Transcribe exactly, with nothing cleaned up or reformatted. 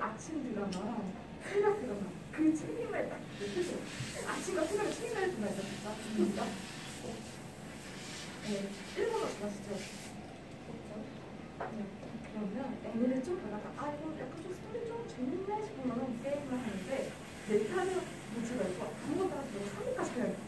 아침 드라마랑 새벽 드라마 그 책임을 딱 느끼죠. 아침과 새벽에 책임을 준다 했죠. 진짜. 진짜. 네, 일본어 좋아하시죠? 네. 그러면 애니를 좀 보다가 아 이거 약간 좀 스토리 좀 재밌네 싶으면 게임을 하는데 내 탓을 묻지가 있고 아무것도 안 하고 삼 일까지 해야겠다.